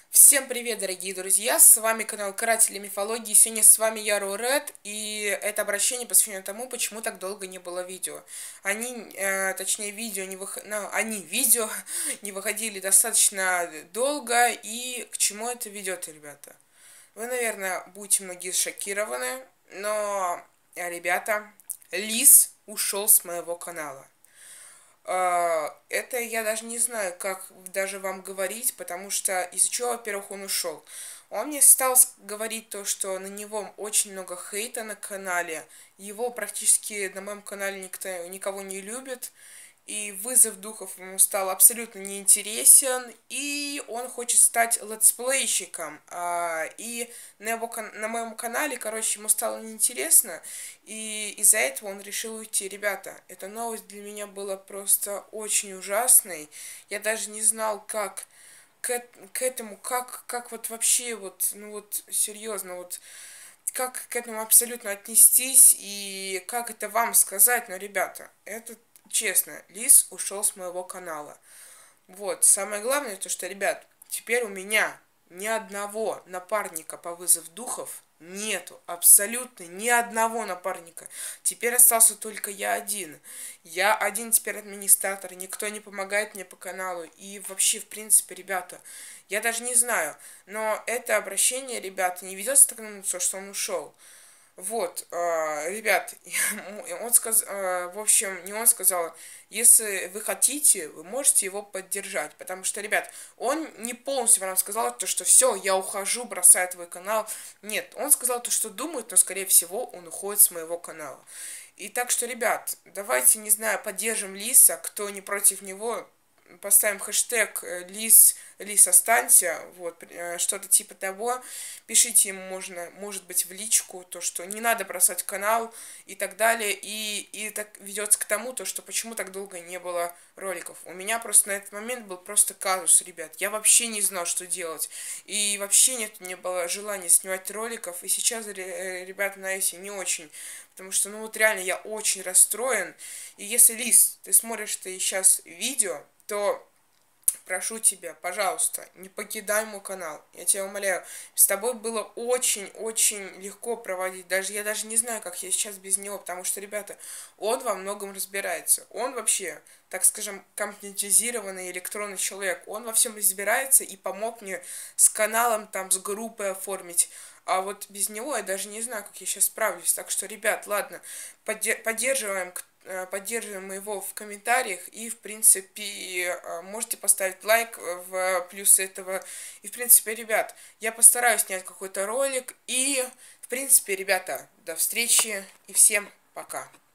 Всем привет, дорогие друзья! С вами канал Каратели Мифологии. Сегодня с вами Яру Ред, и это обращение посвящено тому, почему так долго не было видео. Точнее, видео не выходили достаточно долго, и к чему это ведет, ребята? Вы, наверное, будете многие шокированы, но, ребята, Лис ушел с моего канала. Это я даже не знаю, как даже вам говорить, потому что из-за чего, во-первых, он ушел. Он мне стал говорить то, что на него очень много хейта на канале, его практически на моем канале никого не любит, и вызов духов ему стал абсолютно неинтересен, и он хочет стать летсплейщиком. И на моем канале, короче, ему стало неинтересно, и из-за этого он решил уйти. Ребята, эта новость для меня была просто очень ужасной. Я даже не знал, как к этому, как вот вообще, вот, ну вот, серьезно, вот, как к этому абсолютно отнестись и как это вам сказать, но, ребята, это честно, Лис ушел с моего канала. Вот, самое главное, то, что, ребят, теперь у меня ни одного напарника по вызов духов нету, абсолютно ни одного напарника. Теперь остался только я один. Я один теперь администратор, никто не помогает мне по каналу. И вообще, в принципе, ребята, я даже не знаю, но это обращение, ребята, не ведется так на что он ушел. Вот, ребят, в общем, не он сказал, если вы хотите, вы можете его поддержать, потому что, ребят, он не полностью вам сказал то, что все, я ухожу, бросаю твой канал. Нет, он сказал то, что думает, но, скорее всего, он уходит с моего канала. И так что, ребят, давайте, не знаю, поддержим Лиса, кто не против него, поставим хэштег Лис останься, вот, что-то типа того. Пишите ему, может быть, в личку, то, что не надо бросать канал и так далее. И так ведется к тому, то, что почему так долго не было роликов. У меня просто на этот момент был просто казус, ребят. Я вообще не знал, что делать. И вообще не было желания снимать роликов. И сейчас, ребята, знаете, не очень. Потому что, ну вот реально, я очень расстроен. И если, Лис, ты смотришь сейчас видео, то прошу тебя, пожалуйста, не покидай мой канал. Я тебя умоляю. С тобой было очень-очень легко проводить. Я даже не знаю, как я сейчас без него. Потому что, ребята, он во многом разбирается. Он вообще, так скажем, компьютеризированный электронный человек. Он во всем разбирается и помог мне с каналом, там, с группой оформить. А вот без него я даже не знаю, как я сейчас справлюсь. Так что, ребят, ладно, поддерживаем его в комментариях, и, в принципе, можете поставить лайк в плюс этого. И, в принципе, ребят, я постараюсь снять какой-то ролик, и, в принципе, ребята, до встречи, и всем пока.